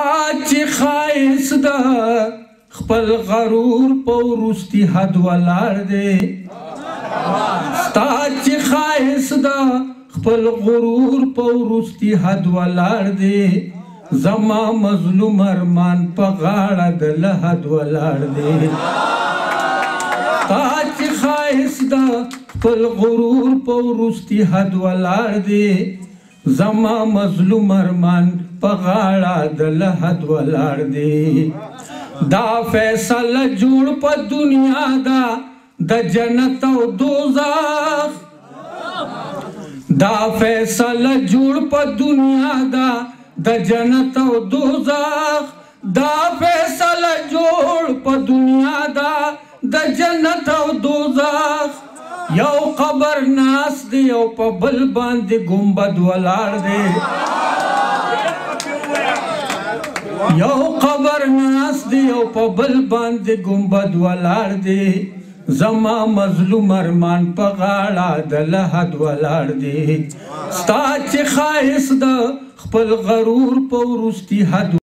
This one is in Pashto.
چې خایس ده خپل غرور په وروستي حد ولاړ دی ستا چې خایس ده خپل غرور په وروستي حد ولاړ دی زما مظلوم ارمان په غاړه د لحد ولاړ دی ستا چې خایس ده خپل غرور په وروستي حد ولاړ دی زما مظلوم ارمان په غاړه د لحد ولاړ دی دا فیصله جوړ په دنیا دا د جنت او دوزخ دا فیصله جوړ په دنیا دا د جنت او دوزخ دا فیصله جوړ په دنیا دا د جنت او دوزخ یو قبر ناس دی او په بل باندې گنبد ولاړ دی یو قبر ناس دی او په بل باندې گنبد ولاړ دی زما مظلوم ارمان په غاړه د لحد ولاړ دی ستا چې خایس ده خپل غرور په وروستي حد